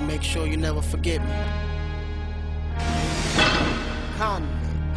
make sure you never forget me. Convict.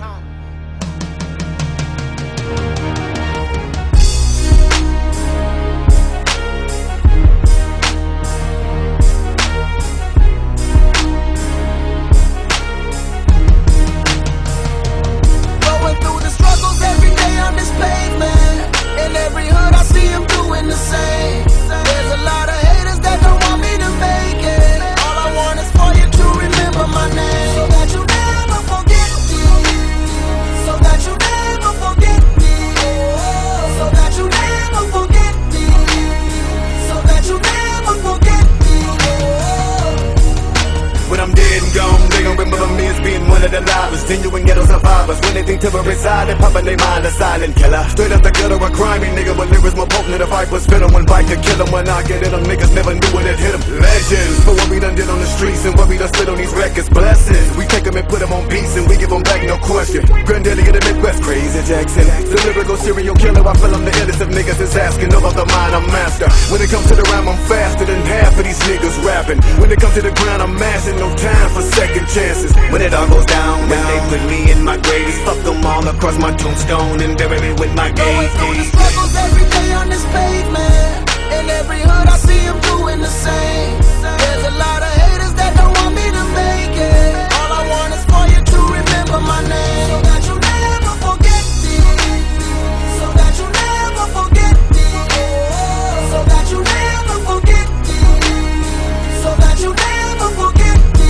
Genuine ghetto survivors. When they think terrorists hide, they poppin' they mind a silent killer. Straight up the ghetto, a crimey nigga with lyrics more potent than the vipers. Spit 'em one bite to kill 'em. When I get it, them niggas never knew when it hit 'em. Legends for what we done did on the streets and what we done spit on these records. Blessings, we take 'em and put 'em on beats and we give 'em back, no question. Granddaddy of the Midwest, Crazy Jackson. The lyrical serial killer, I feel I'm the illest of niggas is asking. Know about the mind, I'm master. When it comes to the rhyme, I'm faster than half of these niggas rapping. When it comes to the ground, I'm mashing. No time for second chances. When it all goes down, when they put me in my grave, fuck them all across my tombstone and bury me with my gaze. Going through the struggles every day on this pavement. In every hood I see them doing the same. There's a lot of haters that don't want me to make it. All I want is for you to remember my name, so that you never forget me. So that you never forget me. So that you never forget me. So that you never forget me.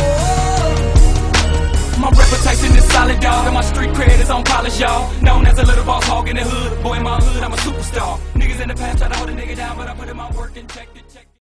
My reputation is solid, dog, and my street cred is on polish, y'all. Known as a little boss hog in the hood. Boy, in my hood, I'm a superstar. Niggas in the past try to hold a nigga down, but I put in my work and check it.